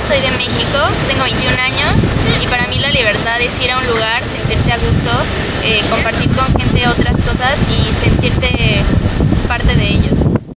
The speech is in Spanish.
soy de México, tengo 21 años y para mí la libertad es ir a un lugar, sentirte a gusto, compartir con gente de otra